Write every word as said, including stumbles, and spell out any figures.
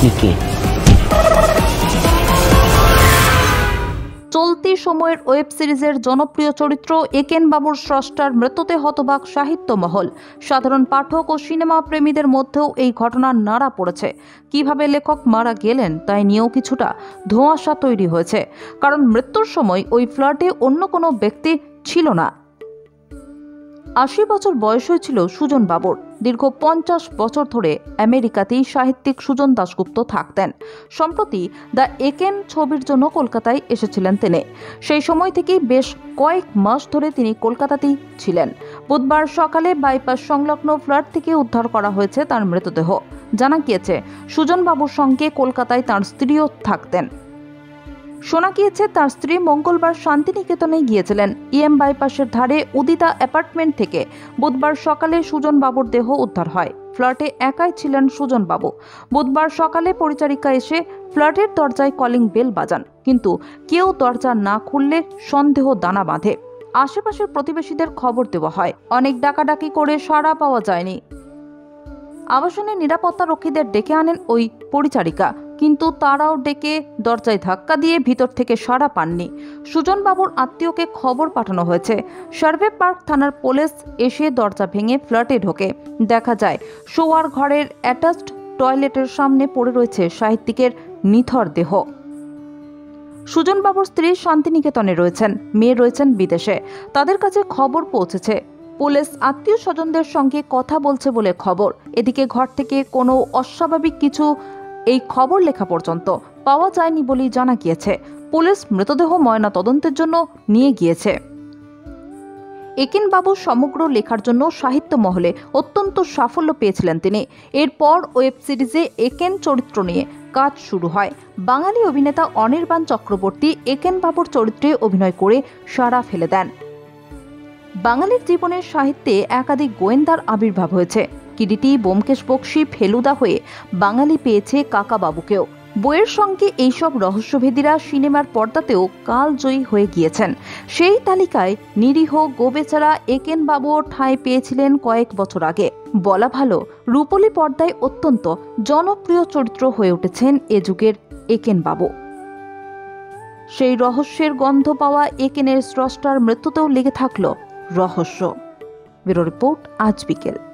পিকে। চলতি সময়ের ওয়েব সিরিজের জনপ্রিয় চরিত্র একেন বাবুর স্রষ্টার মৃত্যুতে হতবাক সাহিত্য মহল। সাধারণ পাঠক ও সিনেমা প্রেমীদের মধ্যেও এই ঘটনার নাড়া পড়েছে। কিভাবে লেখক মারা গেলেন তাই নিয়েও কিছুটা ধোঁয়াশা তৈরি হয়েছে, কারণ মৃত্যুর সময় ওই ফ্ল্যাটে অন্য কোনো ব্যক্তি ছিল না। আশি বছর বয়স হয়েছিল সুজন বাবুর। দীর্ঘ পঞ্চাশ বছর ধরে আমেরিকাতেই সাহিত্যিক সুজন দাশগুপ্ত থাকতেন। সম্প্রতি দ্য একেন ছবির জন্য কলকাতায় এসেছিলেন তিনি। সেই সময় থেকেই বেশ কয়েক মাস ধরে তিনি কলকাতাতেই ছিলেন। বুধবার সকালে বাইপাস সংলগ্ন ফ্ল্যাট থেকে উদ্ধার করা হয়েছে তার মৃতদেহ। জানা গিয়েছে, সুজন বাবুর সঙ্গে কলকাতায় তার স্ত্রীও থাকতেন। শোনা গিয়েছে, তার স্ত্রী মঙ্গলবার শান্তিনিকেতনে গিয়েছিলেন। ইএম বাইপাসের ধারে উদিতা অ্যাপার্টমেন্ট থেকে বুধবার সকালে সুজন বাবুর দেহ উদ্ধার হয়। ফ্ল্যাটে একাই ছিলেন সুজন বাবু। বুধবার সকালে পরিচারিকা এসে ফ্ল্যাটের দরজায় কলিং বেল বাজান, কিন্তু কেউ দরজা না খুললে সন্দেহ দানা বাঁধে। আশেপাশের প্রতিবেশীদের খবর দেওয়া হয়। অনেক ডাকাডাকি করে সাড়া পাওয়া যায়নি। আবাসনের নিরাপত্তা রক্ষীদের ডেকে আনেন ওই পরিচারিকা, কিন্তু তারাও ডেকে দরজায় ধাক্কা দিয়ে ভিতর থেকে সাড়া পাননি। সুজন বাবুর আত্মীয়কে খবর পাঠানো হয়েছে। সার্ভে পার্ক থানার পুলিশ এসে দরজা ভেঙে ফ্ল্যাটে ঢোকে। দেখা যায় শোয়ার ঘরের অ্যাটাচড টয়লেটের সামনে পড়ে রয়েছে সাহিত্যিকের নিথর দেহ। সুজন বাবুর স্ত্রী শান্তিনিকেতনে রয়েছেন, মেয়ে রয়েছেন বিদেশে। তাদের কাছে খবর পৌঁছেছে। পুলিশ আত্মীয় স্বজনদের সঙ্গে কথা বলছে বলে খবর। এদিকে ঘর থেকে কোনো অস্বাভাবিক কিছু এই খবর লেখা পর্যন্ত পাওয়া যায়নি বলেই জানা গিয়েছে। পুলিশ মৃতদেহ ময়না তদন্তের জন্য নিয়ে গিয়েছে। একেন বাবু সমগ্র লেখার জন্য সাহিত্য মহলে অত্যন্ত সাফল্য পেয়েছিলেন তিনি। এরপর ওয়েব সিরিজে একেন চরিত্র নিয়ে কাজ শুরু হয়। বাঙালি অভিনেতা অনির্বাণ চক্রবর্তী একেন বাবুর চরিত্রে অভিনয় করে সাড়া ফেলে দেন। বাঙালির জীবনের সাহিত্যে একাধিক গোয়েন্দার আবির্ভাব হয়েছে। কিরিটি, ব্যোমকেশ বক্সী, ফেলুদা হয়ে বাঙালি পেয়েছে কাকাবাবুকেও। বইয়ের সঙ্গে এইসব রহস্যভেদীরা সিনেমার পর্দাতেও কালজয়ী হয়ে গিয়েছেন। সেই তালিকায় নিরীহ গোবেচারা একেন বাবুও ঠাঁই পেয়েছিলেন কয়েক বছর আগে। বলা ভালো, রূপলী পর্দায় অত্যন্ত জনপ্রিয় চরিত্র হয়ে উঠেছেন এ যুগের একেন বাবু। সেই রহস্যের গন্ধ পাওয়া একেনের স্রষ্টার মৃত্যুতেও লেগে থাকলো রহস্য। ব্যুরো রিপোর্ট, আজ বিকেল।